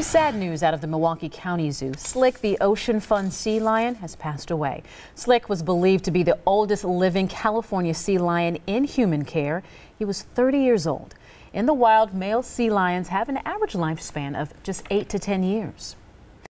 Some sad news out of the Milwaukee County Zoo. Slick, the ocean fun sea lion, has passed away. Slick was believed to be the oldest living California sea lion in human care. He was 30 years old. In the wild, male sea lions have an average lifespan of just 8 to 10 years.